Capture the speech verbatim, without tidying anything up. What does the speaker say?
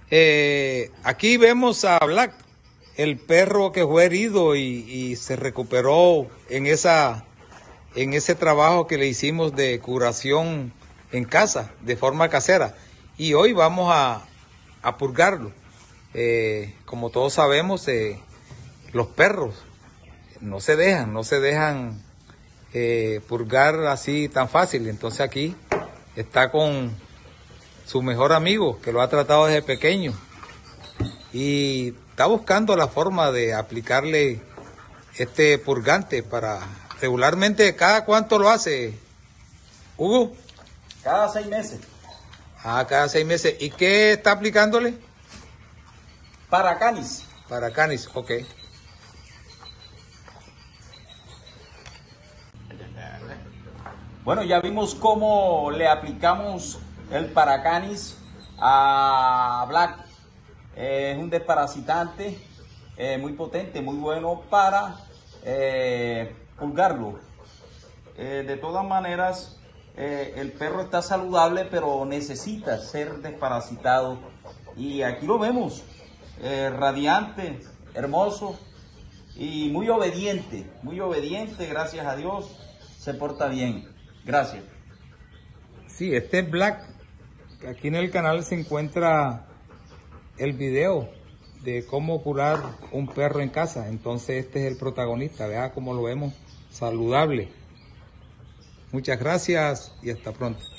Eh, aquí vemos a Black, el perro que fue herido y, y se recuperó en esa, en ese trabajo que le hicimos de curación en casa, de forma casera. Y hoy vamos a, a purgarlo. Eh, como todos sabemos, eh, los perros no se dejan, no se dejan eh, purgar así tan fácil. Entonces aquí está con su mejor amigo, que lo ha tratado desde pequeño, y está buscando la forma de aplicarle este purgante para regularmente. ¿Cada cuánto lo hace, Hugo? Cada seis meses. Ah, cada seis meses. ¿Y qué está aplicándole? Para canis. Para canis, ok. Bueno, ya vimos cómo le aplicamos el paracanis a Black. Eh, es un desparasitante eh, muy potente, muy bueno para eh, purgarlo. Eh, de todas maneras, eh, el perro está saludable, pero necesita ser desparasitado. Y aquí lo vemos, eh, radiante, hermoso y muy obediente, muy obediente, gracias a Dios, se porta bien. Gracias. Sí, este es Black. Aquí en el canal se encuentra el video de cómo curar un perro en casa. Entonces este es el protagonista. Vea cómo lo vemos, saludable. Muchas gracias y hasta pronto.